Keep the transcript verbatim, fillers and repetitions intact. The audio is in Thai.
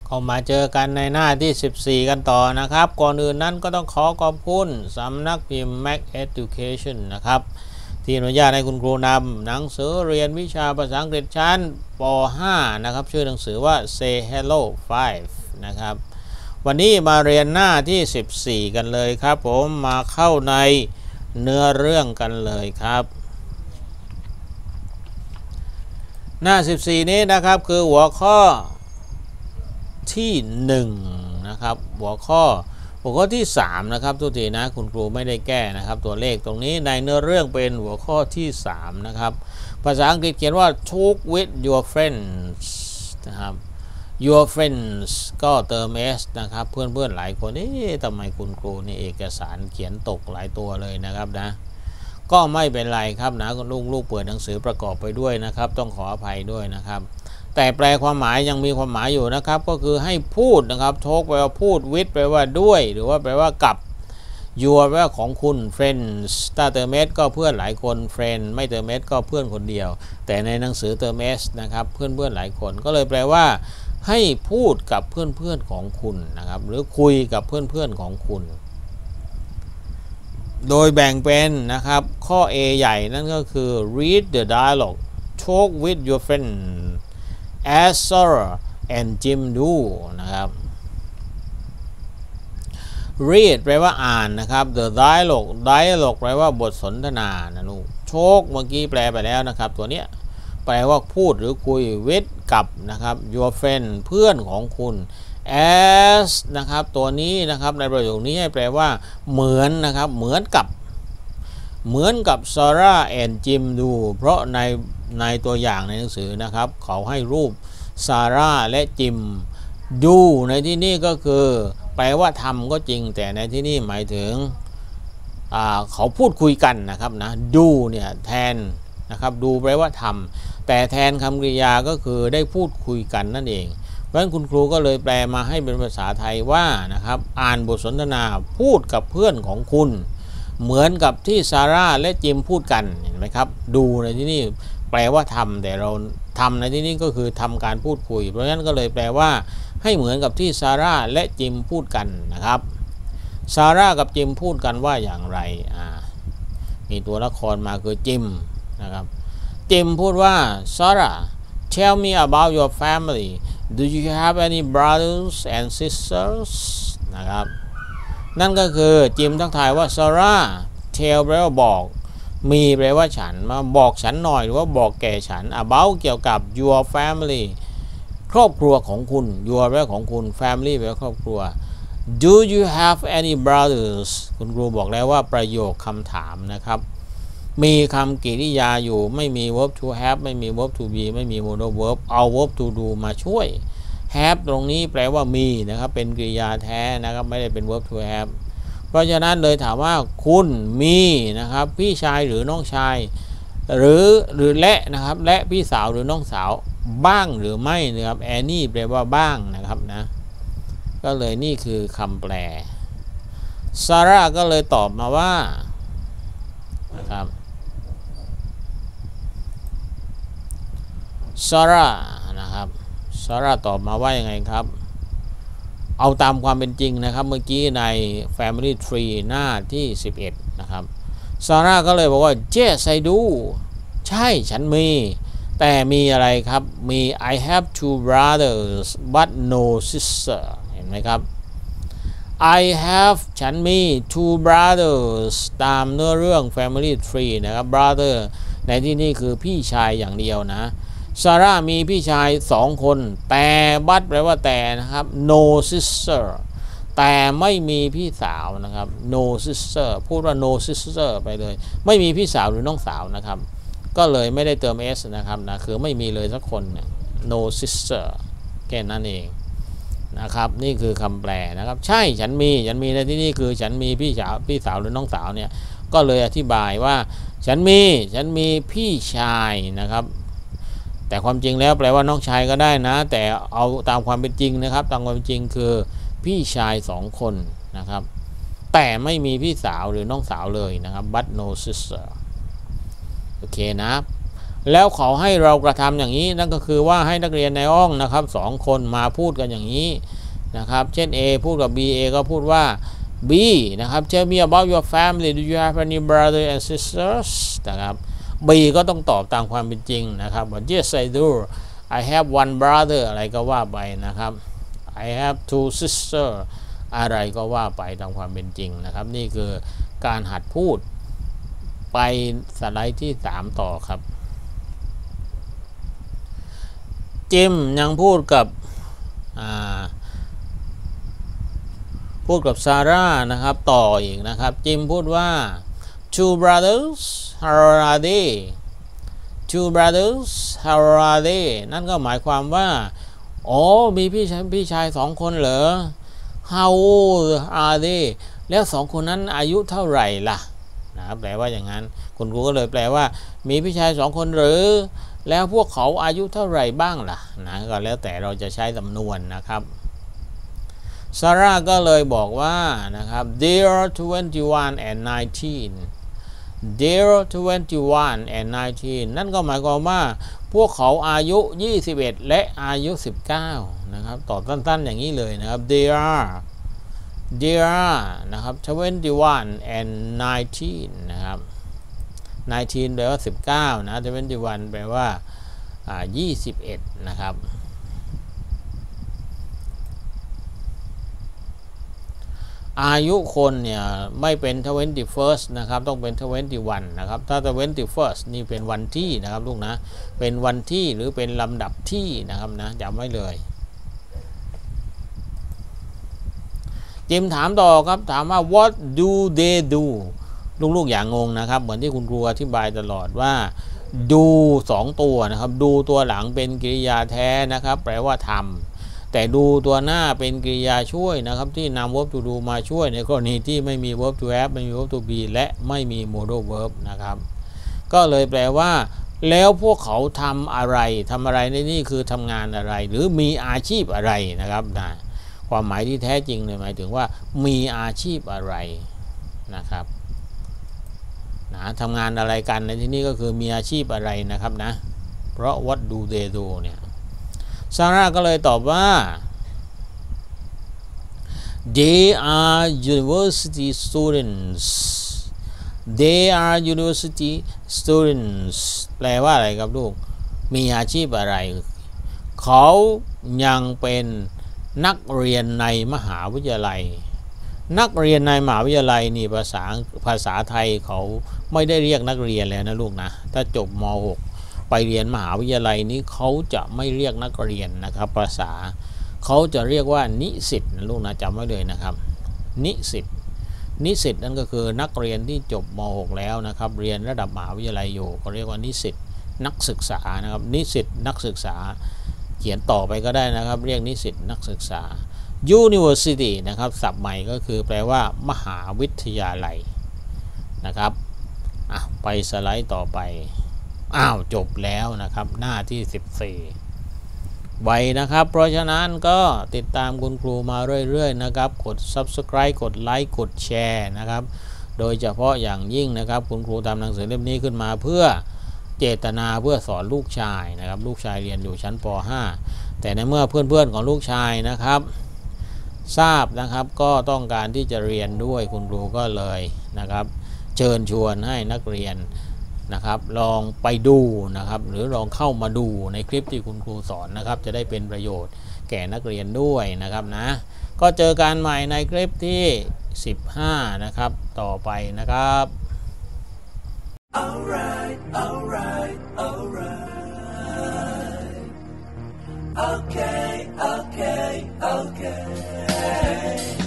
เข้ามาเจอกันในหน้าที่สิบสี่กันต่อนะครับก่อนอื่นนั้นก็ต้องขอขอบคุณสำนักพิมพ์ Mac Education นะครับที่อนุญาตให้คุณครูนำหนังสือเรียนวิชาภาษาอังกฤษชั้นป .ห้า นะครับชื่อหนังสือว่า Say Hello ไฟว์ นะครับวันนี้มาเรียนหน้าที่สิบสี่กันเลยครับผมมาเข้าในเนื้อเรื่องกันเลยครับหน้าสิบสี่นี้นะครับคือหัวข้อที่หนึ่งนะครับหัวข้อหัวข้อที่สามนะครับทุกทีนะคุณครูไม่ได้แก้นะครับตัวเลขตรงนี้ในเนื้อเรื่องเป็นหัวข้อที่สามนะครับภาษาอังกฤษเขียนว่า talk with your friends นะครับ your friends ก็เติม s นะครับเพื่อนๆหลายคนนี่ทำไมคุณครูนี่เอกสารเขียนตกหลายตัวเลยนะครับนะก็ไม่เป็นไรครับนะลูกๆเปิดหนังสือประกอบไปด้วยนะครับต้องขออภัยด้วยนะครับแต่แปลความหมายยังมีความหมายอยู่นะครับก็คือให้พูดนะครับโทกแปลว่าพูดวิทแปลว่าด้วยหรือว่าแปลว่ากับ your แปลว่าของคุณ friends ถ้าเติม s ก็เพื่อนหลายคน friend ไม่เติม s ก็เพื่อนคนเดียวแต่ในหนังสือเติม s นะครับเพื่อนเพื่อนหลายคนก็เลยแปลว่าให้พูดกับเพื่อนเพื่อนของคุณนะครับหรือคุยกับเพื่อนเพื่อนของคุณโดยแบ่งเป็นนะครับข้อ A ใหญ่นั่นก็คือ read the dialogue talk with your friend as Sarah and Jim do นะครับ read แปลว่าอ่านนะครับ the dialogue dialogue แปลว่าบทสนทนานะลูก talk เมื่อกี้แปลไปแล้วนะครับตัวเนี้ยแปลว่าพูดหรือคุย with กับนะครับ your friend เพื่อนของคุณ as นะครับตัวนี้นะครับในประโยคนี้ให้แปลว่าเหมือนนะครับเหมือนกับเหมือนกับ Sarah and Jim do เพราะในในตัวอย่างในหนังสือนะครับเขาให้รูป Sarah และ Jim do ในที่นี้ก็คือแปลว่าทำก็จริงแต่ในที่นี้หมายถึงเขาพูดคุยกันนะครับนะ do เนี่ยแทนนะครับ do แปลว่าทำแต่แทนคำกริยาก็คือได้พูดคุยกันนั่นเองเพราะฉะนั้นคุณครูก็เลยแปลมาให้เป็นภาษาไทยว่านะครับอ่านบทสนทนาพูดกับเพื่อนของคุณเหมือนกับที่ซาร่าและจิมพูดกันเห็นไหมครับดูในที่นี่แปลว่าทำแต่เราทำในที่นี้ก็คือทำการพูดคุยเพราะฉะนั้นก็เลยแปลว่าให้เหมือนกับที่ซาร่าและจิมพูดกันนะครับซาร่ากับจิมพูดกันว่าอย่างไรอ่ามีตัวละครมาคือจิมนะครับจิมพูดว่า Sarah tell me about your family do you have any brothers and sisters นะครับนั่นก็คือจิมทักทายว่า Sarah tell แปลว่าบอกมีแปลว่าฉันมาบอกฉันหน่อยหรือว่าบอกแก่ฉัน about เกี่ยวกับ your family ครอบครัวของคุณ your แปลว่าของคุณ family แปลว่าครอบครัว do you have any brothers คุณครูบอกแล้วว่าประโยคคำถามนะครับมีคำกริยาอยู่ไม่มี verb to have ไม่มี verb to be ไม่มี modal verb เอา verb to do มาช่วย have ตรงนี้แปลว่ามีนะครับเป็นกริยาแท้นะครับไม่ได้เป็น verb to have เพราะฉะนั้นเลยถามว่าคุณมีนะครับพี่ชายหรือน้องชายหรือหรือและนะครับและพี่สาวหรือน้องสาวบ้างหรือไม่นะครับ any แปลว่าบ้างนะครับนะก็เลยนี่คือคำแปลซาร่าก็เลยตอบมาว่านะครับซาร่านะครับซาร่าตอบมาว่ายังไงครับเอาตามความเป็นจริงนะครับเมื่อกี้ใน Family Tree หน้าที่สิบเอ็ดนะครับซาร่าก็เลยบอกว่า yes I do ใช่ฉันมีแต่มีอะไรครับมี I have two brothers but no sister เห็นไหมครับ I have ฉันมี two brothers ตามเนื้อเรื่อง Family Tree นะครับ brother ในที่นี่คือพี่ชายอย่างเดียวนะซาร่ามีพี่ชายสองคนแต่บัตแปลว่าแต่นะครับ no sister แต่ไม่มีพี่สาวนะครับ no sister พูดว่า no sister ไปเลยไม่มีพี่สาวหรือน้องสาวนะครับก็เลยไม่ได้เติม s นะครับนะคือไม่มีเลยสักคนเนี่ย no sister แค่นั้นเองนะครับนี่คือคำแปลนะครับใช่ฉันมีฉันมีในที่นี่คือฉันมีพี่สาวพี่สาวหรือน้องสาวเนี่ยก็เลยอธิบายว่าฉันมีฉันมีพี่ชายนะครับแต่ความจริงแล้วแปลว่าน้องชายก็ได้นะแต่เอาตามความเป็นจริงนะครับตามความเป็นจริงคือพี่ชายสองคนนะครับแต่ไม่มีพี่สาวหรือน้องสาวเลยนะครับ but no sister โอเคนะแล้วเขาให้เรากระทำอย่างนี้นั่นก็คือว่าให้นักเรียนในห้องนะครับสองคนมาพูดกันอย่างนี้นะครับเช่น A พูดกับ B A ก็พูดว่า B นะครับ Tell me about your family do you have any brother and sisters นะครับ B ก็ต้องตอบตามความเป็นจริงนะครับว่า Yes I do I have one brother อะไรก็ว่าไปนะครับ I have two sisters อะไรก็ว่าไปตามความเป็นจริงนะครับนี่คือการหัดพูดไปสไลด์ที่สามต่อครับจิมยังพูดกับพูดกับซาร่านะครับต่ออีกนะครับจิมพูดว่า two brothers how are they two brothers how are they นั่นก็หมายความว่าอ๋อมีพี่ชายพี่ชายสองคนเหรอ how old are they แล้วสองคนนั้นอายุเท่าไหร่ล่ะนะครับแปลว่าอย่างนั้นคุณครูก็เลยแปลว่ามีพี่ชายสองคนหรือแล้วพวกเขาอายุเท่าไหร่บ้างล่ะนะก็แล้วแต่เราจะใช้สำนวนนะครับซาร่าก็เลยบอกว่านะครับ they are twenty-one and nineteen they are twenty-one and nineteen นั่นก็หมายความว่าพวกเขาอายุยี่สิบเอ็ดและอายุสิบเก้านะครับตอบสั้นๆอย่างนี้เลยนะครับ they are they are นะครับ twenty-one and nineteen นะครับnineteen แปลว่าสิบเก้านะ twenty-one แปลว่าอ่ายี่สิบเอ็ดนะครับอายุคนเนี่ยไม่เป็น twenty-first นะครับต้องเป็น twenty-one นะครับถ้า twenty-first นี่เป็นวันที่นะครับลูกนะเป็นวันที่หรือเป็นลำดับที่นะครับนะจำไว้เลยจิมถามต่อครับถามว่า what do they do ลูกๆอย่างงงนะครับเหมือนที่คุณครูอธิบายตลอดว่าดูสองตัวนะครับดูตัวหลังเป็นกริยาแท้นะครับแปลว่าทำแต่ดูตัวหน้าเป็นกริยาช่วยนะครับที่นำ verb to do มาช่วยในกรณีที่ไม่มี verb to have ไม่มี verb to be และไม่มี modal verb นะครับก็เลยแปลว่าแล้วพวกเขาทำอะไรทำอะไรในนี่คือทำงานอะไรหรือมีอาชีพอะไรนะครับนะความหมายที่แท้จริงเลยหมายถึงว่ามีอาชีพอะไรนะครับนะทำงานอะไรกันในที่นี้ก็คือมีอาชีพอะไรนะครับนะเพราะ what do they do เนี่ยซาร่าก็เลยตอบว่า they are university students they are university students แปลว่าอะไรครับลูกมีอาชีพอะไรเขายังเป็นนักเรียนในมหาวิทยาลัยนักเรียนในมหาวิทยาลัยนี่ภาษาภาษาไทยเขาไม่ได้เรียกนักเรียนแล้วนะลูกนะถ้าจบม หกไปเรียนมหาวิทยาลัยนี้เขาจะไม่เรียกนักเรียนนะครับภาษาเขาจะเรียกว่านิสิตนะลูกนะจำไว้เลยนะครับนิสิตนิสิตนั่นก็คือนักเรียนที่จบม หกแล้วนะครับเรียนระดับมหาวิทยาลัยอยู่เขาเรียกว่านิสิตนักศึกษานะครับนิสิตนักศึกษาเขียนต่อไปก็ได้นะครับเรียกนิสิตนักศึกษา University นะครับศัพท์ใหม่ก็คือแปลว่ามหาวิทยาลัยนะครับอ่ะไปสไลด์ต่อไปอ้าวจบแล้วนะครับหน้าที่สิบสี่ไวนะครับเพราะฉะนั้นก็ติดตามคุณครูมาเรื่อยๆนะครับกด Subscribe กดไลค์กดแชร์นะครับโดยเฉพาะอย่างยิ่งนะครับคุณครูทำหนังสือเล่มนี้ขึ้นมาเพื่อเจตนาเพื่อสอนลูกชายนะครับลูกชายเรียนอยู่ชั้นป ห้าแต่ในเมื่อเพื่อนๆของลูกชายนะครับทราบนะครับก็ต้องการที่จะเรียนด้วยคุณครูก็เลยนะครับเชิญชวนให้นักเรียนนะครับลองไปดูนะครับหรือลองเข้ามาดูในคลิปที่คุณครูสอนนะครับจะได้เป็นประโยชน์แก่นักเรียนด้วยนะครับนะก็เจอกันใหม่ในคลิปที่สิบห้านะครับต่อไปนะครับ Alright, alright, alright. Okay, okay, okay.